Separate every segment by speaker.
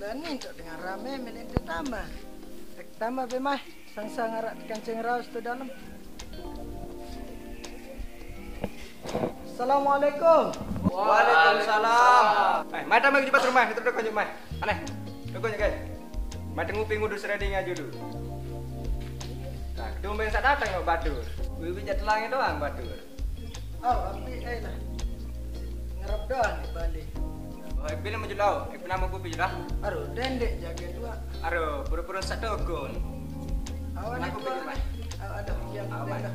Speaker 1: Dani untuk dengan rame milik ditambah. Tambah bemah sang ngarak kancing raus tu dalam. Assalamualaikum.
Speaker 2: Waalaikumsalam. Mai tambah cepat rumah, itu udah kunjung mai. Aneh. Kunjung guys. Mai tengok pingu ready ngaju dulu. Nah, tumben sak datang kok Badur. Wiwi jatelangnya doang Badur.
Speaker 1: Oh, api lah. Ngerap doang di Bali.
Speaker 2: Oh, pilih maju lau. Nama ku pilih dah.
Speaker 1: Aduh, dendek jaga dua.
Speaker 2: Aduh, pura-pura sak dogon.
Speaker 1: Awan
Speaker 2: Aku pilih mai.
Speaker 1: Ada yang ada.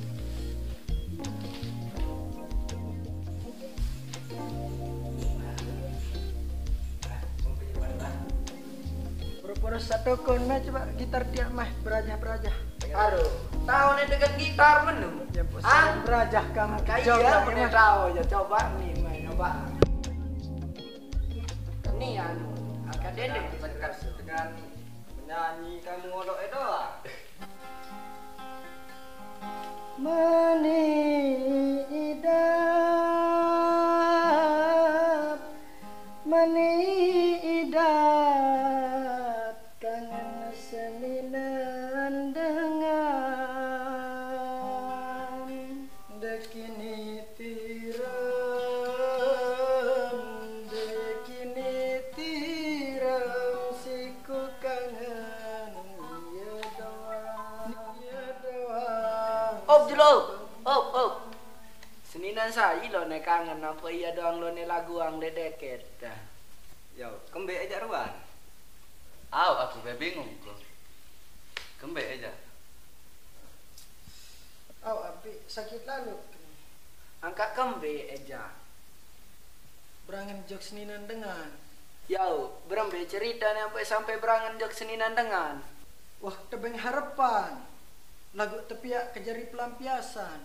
Speaker 1: Pura-pura satu kon mah coba gitar dia mah berajah-berajah.
Speaker 3: Aduh, tahu nih dengan gitar menu.
Speaker 1: Ya pusing berajah kamu.
Speaker 3: Kayak mana tahu ya coba nih main coba. Ini anu, akan dedek
Speaker 2: Sekat dengan menyanyi kamu ngolok itu lah.
Speaker 1: Menidap kangen seninan dengan dekini tiram siku kangen ya doang.
Speaker 3: Op dulu, op. Seninan saya lo nek kangen apa iya doang lo nek lagu ang dedeket dah.
Speaker 2: Yo, kembe aja ruan.
Speaker 4: Aku bingung kok. Kembe aja.
Speaker 1: Oh, api sakit lalu.
Speaker 3: Angkat kembe aja.
Speaker 1: Berangan jok seninan dengan.
Speaker 3: Yo, berembe cerita nih sampai berangan jok seninan dengan.
Speaker 1: Wah, tebeng harapan. Lagu tepiak kejari pelampiasan.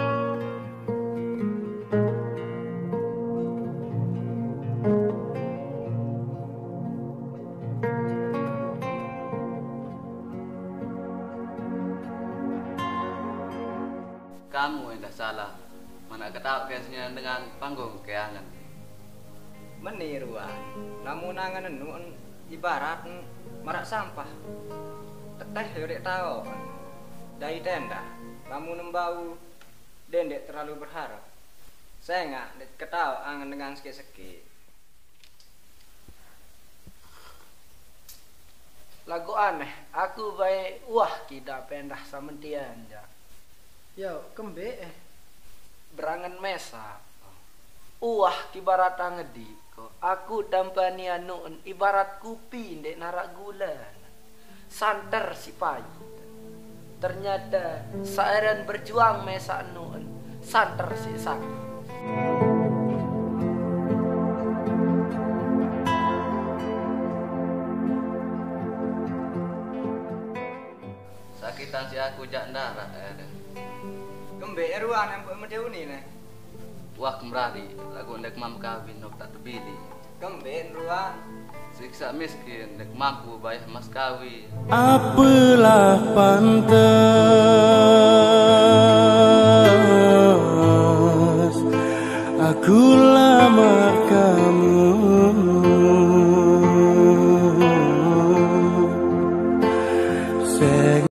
Speaker 4: Kamu yang dah salah. Mana ketahu kesnya dengan panggung keangan.
Speaker 2: Meniruan. Namun nangan nun ibarat marak sampah. Teteh yurek tahu. Dari tenda. Kamu nembau dendek terlalu berharap. Saya nggak ketahu angan dengan seki-seki.
Speaker 3: Lagu aneh, aku baik wah kita pendah samentian ja.
Speaker 1: Yo, kembe
Speaker 3: Berangan mesa. Wah kibarat ngedi ko. Aku dampani anu ibarat kupi ndek narak gula. Santer si pahit. Ternyata saeran berjuang mesa anu santer si sakit.
Speaker 4: Sakitan si aku jak darah.
Speaker 2: Kembe ruan yang buat medeuni nih.
Speaker 4: Wah kemrari lagu ndek mam kawin nok tak terbili.
Speaker 2: Kembe ruan.
Speaker 4: Siksa miskin ndek mampu bayar mas kawin.
Speaker 5: Apalah pantas aku lamar kamu.